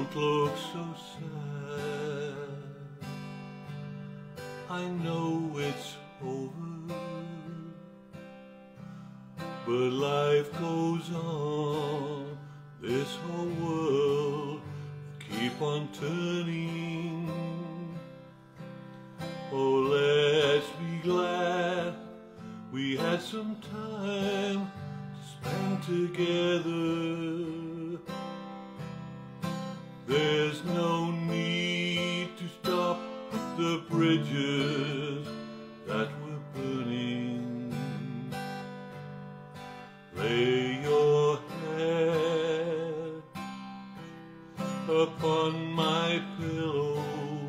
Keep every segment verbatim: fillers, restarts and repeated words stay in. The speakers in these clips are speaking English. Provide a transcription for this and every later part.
Don't look so sad. I know it's over, but life goes on. This whole world keep on turning. Oh, let's be glad we had some time to spend together. There's no need to stop the bridges that were burning. Lay your head upon my pillow.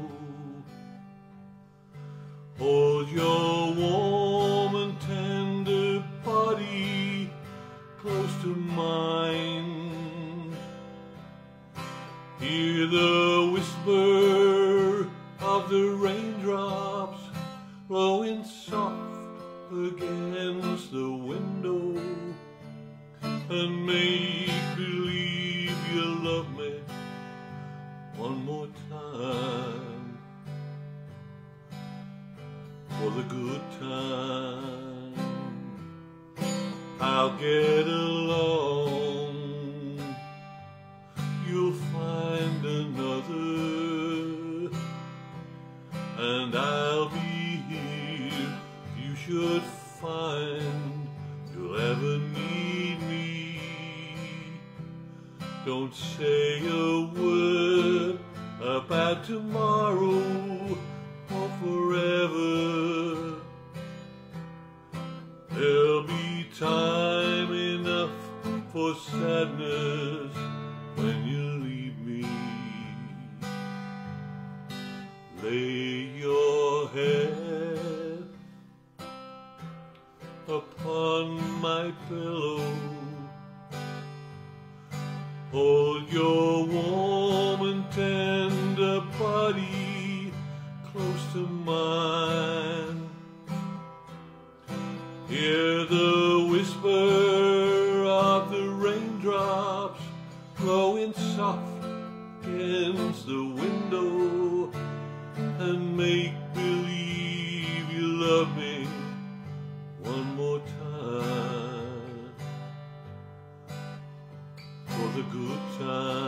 Hold your warm and tender body close to mine. Hear the whisper of the raindrops blowing soft against the window, and make believe you love me one more time, for the good time. I'll get along, you'll find another, and I'll be here if you should find you'll ever need me. Don't say a word about tomorrow or forever. There'll be time enough for sadness when you leave me. Lay your head upon my pillow. Hold your warm and tender body close to mine. Hear the whisper of the raindrops blowing soft against the window, and make believe you love me one more time, for the good time.